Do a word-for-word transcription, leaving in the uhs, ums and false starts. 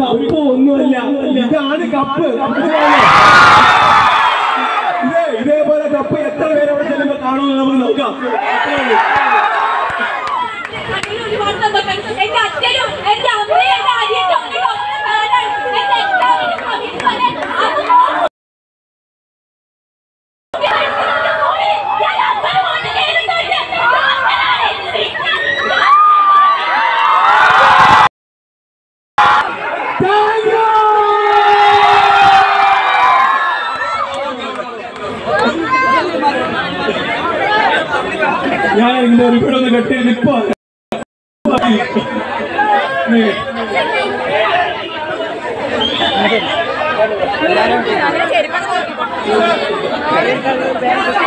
Cup ഒന്നുമല്ല, ഇതാണ് cup. ഇതേ ഇതേപോലെ കപ്പ് എത്ര പേര് അവിടെ ചെല്ലുമ്പോ കാണുമെന്ന് നമുക്ക് നോക്കാം. ഞാൻ ഇങ്ങനെ ഇവിടെ ഒന്ന് കെട്ടി നിൽപ്പോ ചെരുപ്പം